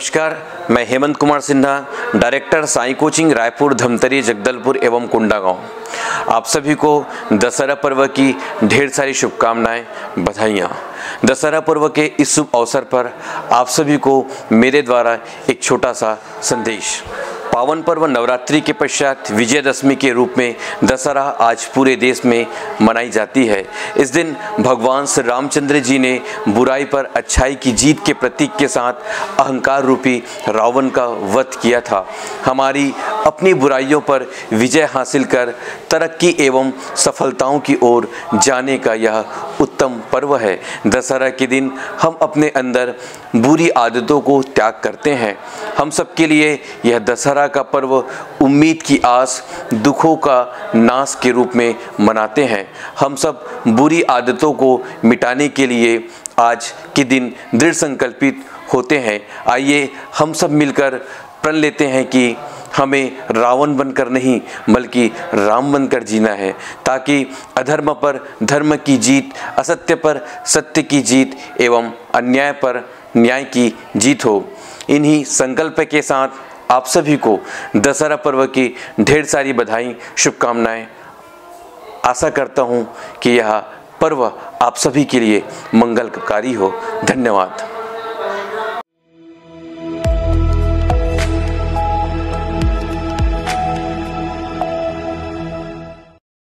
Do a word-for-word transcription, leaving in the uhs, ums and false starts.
नमस्कार, मैं Hemant Kumar Sinha, director Sai coaching Raipur, Dhamtari, Jagdalpur एवं कोंडागांव। आप सभी को दशहरा पर्व की ढेर सारी शुभकामनाएं, बधाइयाँ। दशहरा पर्व के इस शुभ अवसर पर आप सभी को मेरे द्वारा एक छोटा सा संदेश। पावन पर्व नवरात्रि के पश्चात विजयदशमी के रूप में दशहरा आज पूरे देश में मनाई जाती है। इस दिन भगवान श्री रामचंद्र जी ने बुराई पर अच्छाई की जीत के प्रतीक के साथ अहंकार रूपी रावण का वध किया था। हमारी अपनी बुराइयों पर विजय हासिल कर तरक्की एवं सफलताओं की ओर जाने का यह उत्तम पर्व है। दशहरा के दिन हम अपने अंदर बुरी आदतों को त्याग करते हैं। हम सबके लिए यह दशहरा का पर्व उम्मीद की आस, दुखों का नाश के रूप में मनाते हैं। हम सब बुरी आदतों को मिटाने के लिए आज के दिन दृढ़ संकल्पित होते हैं। आइए हम सब मिलकर प्रण लेते हैं कि हमें रावण बनकर नहीं बल्कि राम बनकर जीना है, ताकि अधर्म पर धर्म की जीत, असत्य पर सत्य की जीत एवं अन्याय पर न्याय की जीत हो। इन्हीं संकल्प के साथ आप सभी को दशहरा पर्व की ढेर सारी बधाई, शुभकामनाएं। आशा करता हूं कि यह पर्व आप सभी के लिए मंगलकारी हो। धन्यवाद।